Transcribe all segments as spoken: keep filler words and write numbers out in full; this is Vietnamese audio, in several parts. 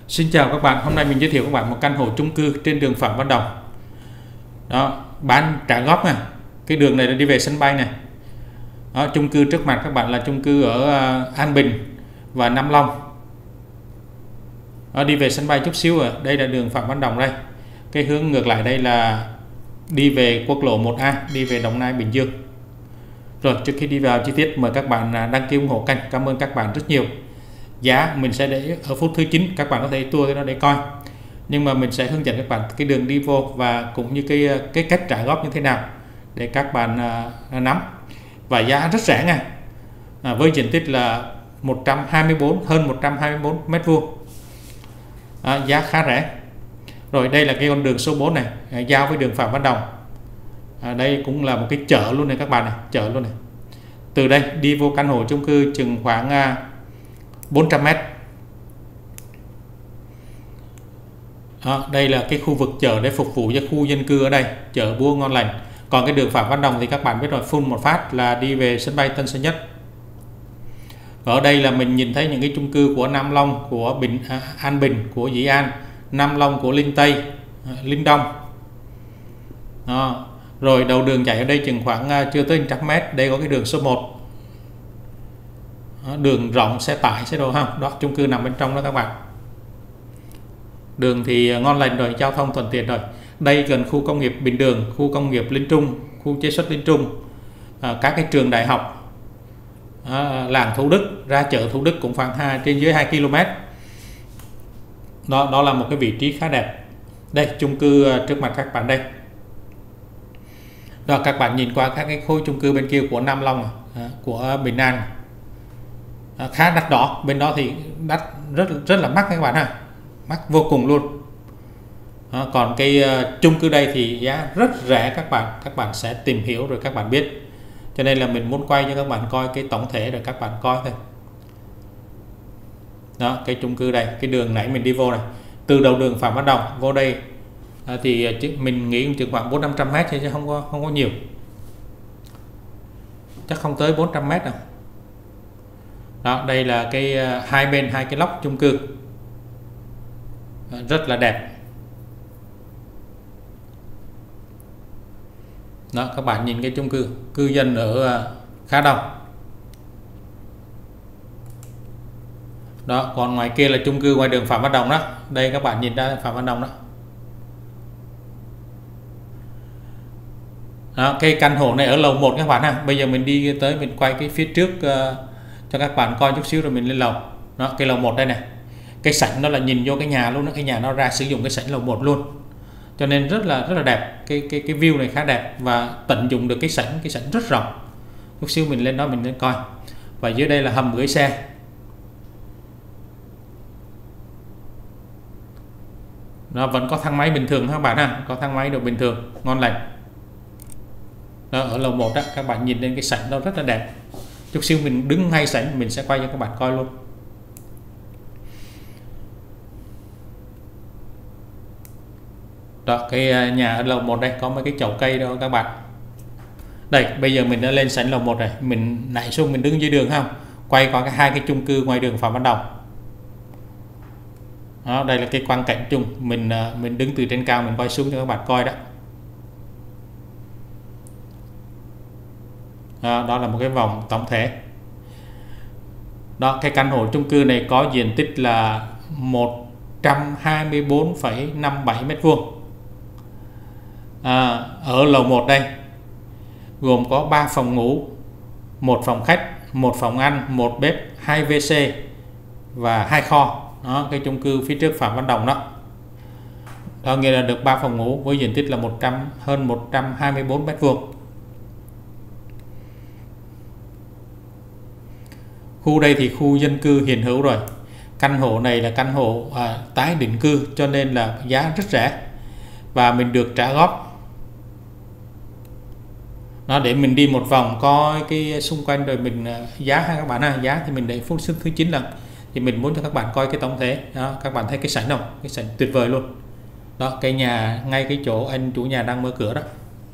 Xin chào các bạn, hôm nay mình giới thiệu các bạn một căn hộ chung cư trên đường Phạm Văn Đồng. Đó, bán trả góp nè. Cái đường này là đi về sân bay này. Đó, chung cư trước mặt các bạn là chung cư ở An Bình và Nam Long. Đó, đi về sân bay chút xíu rồi, đây là đường Phạm Văn Đồng đây. Cái hướng ngược lại đây là đi về quốc lộ một A, đi về Đồng Nai, Bình Dương. Rồi, trước khi đi vào chi tiết mời các bạn đăng ký ủng hộ kênh. Cảm ơn các bạn rất nhiều. Giá mình sẽ để ở phút thứ chín, các bạn có thể tua cái đó để coi, nhưng mà mình sẽ hướng dẫn các bạn cái đường đi vô và cũng như cái cái cách trả góp như thế nào để các bạn uh, nắm. Và giá rất rẻ nha, à, với diện tích là một trăm hai mươi bốn, hơn một trăm hai mươi bốn mét vuông, à, giá khá rẻ. Rồi đây là cái con đường số bốn này, à, giao với đường Phạm Văn Đồng. À, đây cũng là một cái chợ luôn này các bạn này, chợ luôn này. Từ đây đi vô căn hộ chung cư chừng khoảng uh, bốn trăm mét. Đó, đây là cái khu vực chợ để phục vụ cho khu dân cư ở đây, chợ búa ngon lành. Còn cái đường Phạm Văn Đồng thì các bạn biết rồi, phun một phát là đi về sân bay Tân Sơn Nhất. Ở đây là mình nhìn thấy những cái chung cư của Nam Long, của Bình à, An Bình, của Dĩ An, Nam Long của Linh Tây, à, Linh Đông. Đó. Rồi đầu đường chạy ở đây chừng khoảng uh, chưa tới một trăm mét. Đây có cái đường số một. Đó, đường rộng xe tải xe đồ không, đó chung cư nằm bên trong đó các bạn. Đường thì ngon lành rồi, giao thông thuận tiện rồi. Đây gần khu công nghiệp Bình Đường, khu công nghiệp Linh Trung, khu chế xuất Linh Trung, à, các cái trường đại học, à, làng Thủ Đức, ra chợ Thủ Đức cũng khoảng hai trên dưới hai ki lô mét. Đó, đó là một cái vị trí khá đẹp. Đây chung cư trước mặt các bạn đây. Đó, các bạn nhìn qua các cái khối chung cư bên kia của Nam Long, à, của Bình An. À, khá đắt đỏ, bên đó thì đắt rất rất là mắc các bạn ha, mắc vô cùng luôn. À, còn cái uh, chung cư đây thì giá rất rẻ các bạn, các bạn sẽ tìm hiểu rồi các bạn biết. Cho nên là mình muốn quay cho các bạn coi cái tổng thể rồi các bạn coi thôi. Đó, cái chung cư đây, cái đường nãy mình đi vô này, từ đầu đường Phạm Văn Đồng vô đây à, thì mình nghĩ chừng khoảng bốn năm trăm mét chứ không có không có nhiều, chắc không tới bốn trăm mét đâu. Đó, đây là cái uh, hai bên hai cái lốc chung cư, uh, rất là đẹp. Đó, các bạn nhìn cái chung cư, cư dân ở uh, khá đông. Đó, còn ngoài kia là chung cư ngoài đường Phạm Văn Đồng đó. Đây các bạn nhìn ra Phạm Văn Đồng đó. Đó, cái căn hộ này ở lầu một các bạn ha. Bây giờ mình đi tới mình quay cái phía trước uh, cho các bạn coi chút xíu rồi mình lên lầu. Đó, cái lầu một đây này, cái sảnh đó là nhìn vô cái nhà luôn đó, cái nhà nó ra sử dụng cái sảnh lầu một luôn, cho nên rất là rất là đẹp. Cái cái cái view này khá đẹp và tận dụng được cái sảnh, cái sảnh rất rộng. Chút xíu mình lên đó mình lên coi. Và dưới đây là hầm gửi xe. Nó vẫn có thang máy bình thường các bạn ha, có thang máy được bình thường, ngon lành. Đó, ở lầu một đó các bạn nhìn lên cái sảnh đó rất là đẹp. Chút xíu mình đứng ngay sảnh mình sẽ quay cho các bạn coi luôn. Đó, cái nhà ở lầu một đây có mấy cái chậu cây đó các bạn. Đây, bây giờ mình đã lên sảnh lầu một này, mình nãy xuống mình đứng dưới đường không? Quay qua cái hai cái chung cư ngoài đường Phạm Văn Đồng. Đó, đây là cái quang cảnh chung, mình mình đứng từ trên cao mình quay xuống cho các bạn coi đó. Đó, đó là một cái vòng tổng thể. Đó, cái căn hộ chung cư này có diện tích là một trăm hai mươi bốn phẩy năm bảy mét vuông. À, ở lầu một đây gồm có ba phòng ngủ, một phòng khách, một phòng ăn, một bếp, hai vê xê và hai kho. Đó, cái chung cư phía trước Phạm Văn Đồng đó. Đó nghĩa là được ba phòng ngủ với diện tích là một trăm hơn một trăm hai mươi bốn mét vuông. Khu đây thì khu dân cư hiện hữu rồi. Căn hộ này là căn hộ à, tái định cư, cho nên là giá rất rẻ và mình được trả góp. Nó để mình đi một vòng coi cái xung quanh rồi mình giá ha các bạn ha. Giá thì mình để phút thứ chín lần, thì mình muốn cho các bạn coi cái tổng thể. Đó, các bạn thấy cái sảnh không? Cái sảnh tuyệt vời luôn. Đó, cái nhà ngay cái chỗ anh chủ nhà đang mở cửa đó.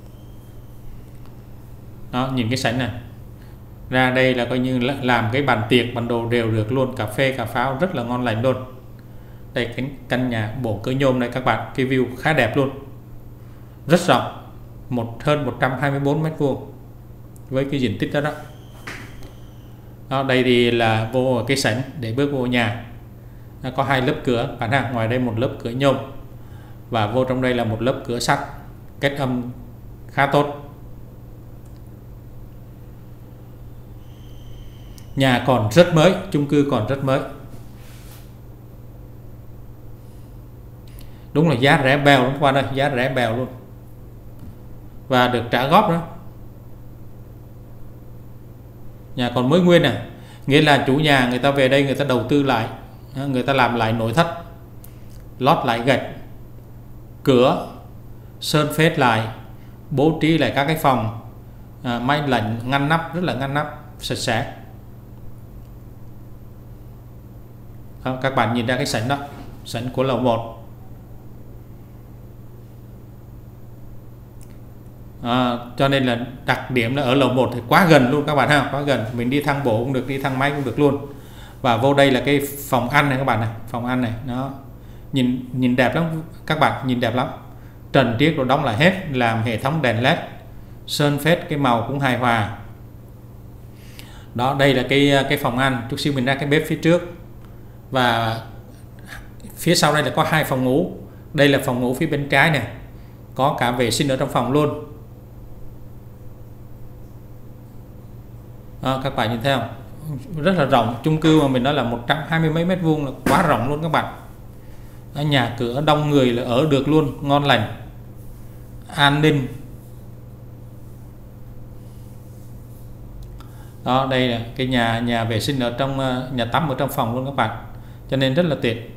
Đó, nhìn cái sảnh này. Ra đây là coi như là làm cái bàn tiệc, bàn đồ đều được luôn, cà phê, cà pháo rất là ngon lành luôn. Đây cái căn nhà bộ cửa nhôm này các bạn, cái view khá đẹp luôn, rất rộng, một hơn một trăm hai mươi tư mét vuông với cái diện tích đó đó. Đó, đây thì là vô cái sảnh để bước vô nhà. Nó có hai lớp cửa bạn ha, ngoài đây một lớp cửa nhôm và vô trong đây là một lớp cửa sắt, kết âm khá tốt. Nhà còn rất mới, chung cư còn rất mới. Đúng là giá rẻ bèo lắm các bạn ơi, giá rẻ bèo luôn. Và được trả góp đó. Nhà còn mới nguyên nè, nghĩa là chủ nhà người ta về đây người ta đầu tư lại, người ta làm lại nội thất, lót lại gạch, cửa, sơn phết lại, bố trí lại các cái phòng, à, máy lạnh ngăn nắp, rất là ngăn nắp, sạch sẽ. Đó, các bạn nhìn ra cái sảnh đó, sảnh của lầu một. À, cho nên là đặc điểm là ở lầu một thì quá gần luôn các bạn ha, quá gần, mình đi thang bộ cũng được, đi thang máy cũng được luôn. Và vô đây là cái phòng ăn này các bạn này, phòng ăn này nó nhìn nhìn đẹp lắm các bạn, nhìn đẹp lắm. Trần triết rồi đóng lại hết, làm hệ thống đèn led, sơn phết cái màu cũng hài hòa. Đó, đây là cái cái phòng ăn. Chút xíu mình ra cái bếp phía trước và phía sau đây là có hai phòng ngủ. Đây là phòng ngủ phía bên trái này, có cả vệ sinh ở trong phòng luôn. À, các bạn nhìn thấy không, rất là rộng. Chung cư mà mình nói là một trăm hai mươi mấy mét vuông là quá rộng luôn các bạn. Ở nhà cửa đông người là ở được luôn, ngon lành, an ninh. Đó, đây là cái nhà nhà vệ sinh ở trong, nhà tắm ở trong phòng luôn các bạn, cho nên rất là tuyệt.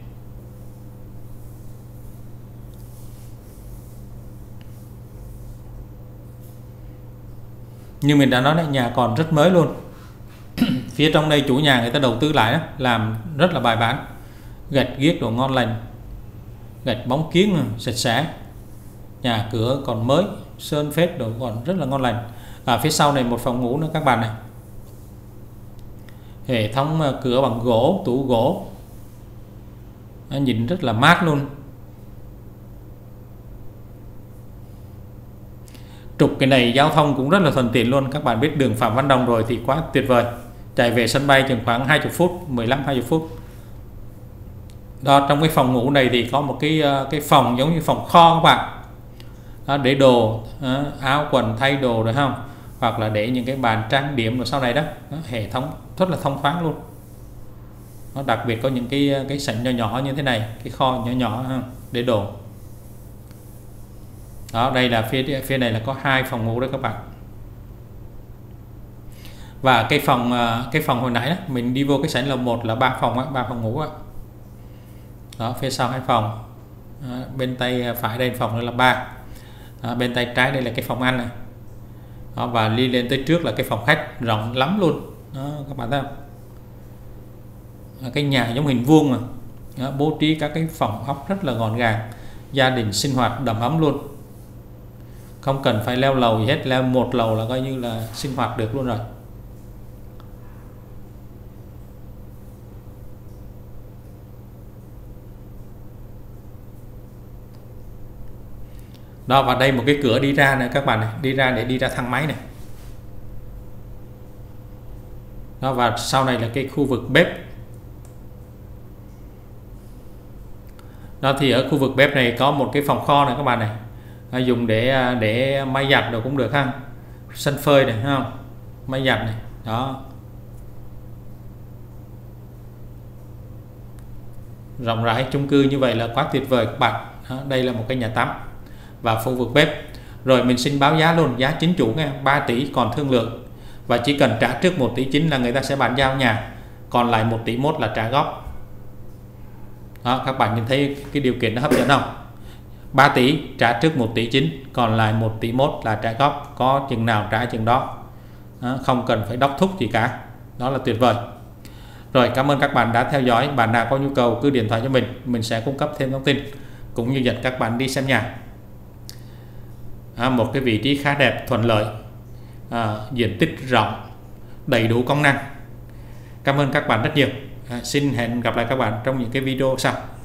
Như mình đã nói đấy, nhà còn rất mới luôn. Phía trong đây chủ nhà người ta đầu tư lại đó, làm rất là bài bản, gạch ghiếc đồ ngon lành, gạch bóng kiến sạch sẽ, nhà cửa còn mới, sơn phết đồ còn rất là ngon lành. Và phía sau này một phòng ngủ nữa các bạn này, hệ thống cửa bằng gỗ, tủ gỗ, nhìn rất là mát luôn. Trục cái này giao thông cũng rất là thuận tiện luôn. Các bạn biết đường Phạm Văn Đồng rồi thì quá tuyệt vời. Chạy về sân bay chừng khoảng hai mươi phút, mười lăm hai mươi phút. Đó, trong cái phòng ngủ này thì có một cái cái phòng giống như phòng kho các bạn. Đó, để đồ, áo quần thay đồ được không? Hoặc là để những cái bàn trang điểm rồi sau này đó. Đó, hệ thống rất là thông thoáng luôn. Nó đặc biệt có những cái cái sảnh nhỏ nhỏ như thế này, cái kho nhỏ nhỏ để đồ. Đó, đây là phía phía này là có hai phòng ngủ đó các bạn. Và cái phòng cái phòng hồi nãy đó, mình đi vô cái sảnh lầu một là ba phòng á, ba phòng ngủ á. Đó, phía sau hai phòng. Đó, bên tay phải đây phòng nữa là ba. Đó, bên tay trái đây là cái phòng ăn này. Đó, và đi lên tới trước là cái phòng khách rộng lắm luôn. Đó, các bạn thấy không? Đó, cái nhà giống hình vuông mà. Đó, bố trí các cái phòng ốc rất là gọn gàng, gia đình sinh hoạt đầm ấm luôn. Không cần phải leo lầu gì hết, leo một lầu là coi như là sinh hoạt được luôn rồi. Đó, và đây một cái cửa đi ra này các bạn này, đi ra để đi ra thang máy này. Đó, và sau này là cái khu vực bếp. Đó, thì ở khu vực bếp này có một cái phòng kho này các bạn này, à, dùng để để máy giặt đồ cũng được ha, sân phơi này thấy không, máy giặt này. Đó, rộng rãi, chung cư như vậy là quá tuyệt vời các bạn. Đó, đây là một cái nhà tắm và khu vực bếp. Rồi mình xin báo giá luôn, giá chính chủ nghe, ba tỷ còn thương lượng, và chỉ cần trả trước một tỷ chín là người ta sẽ bàn giao nhà, còn lại một tỷ mốt là trả góp. Đó, các bạn nhìn thấy cái điều kiện nó hấp dẫn không? ba tỷ trả trước một tỷ chín, còn lại một tỷ mốt là trả góp, có chừng nào trả chừng đó. Đó, không cần phải đốc thúc gì cả. Đó là tuyệt vời. Rồi, cảm ơn các bạn đã theo dõi. Bạn nào có nhu cầu cứ điện thoại cho mình, mình sẽ cung cấp thêm thông tin cũng như dẫn các bạn đi xem nhà. À, một cái vị trí khá đẹp, thuận lợi, à, diện tích rộng, đầy đủ công năng. Cảm ơn các bạn rất nhiều. À, xin hẹn gặp lại các bạn trong những cái video sau.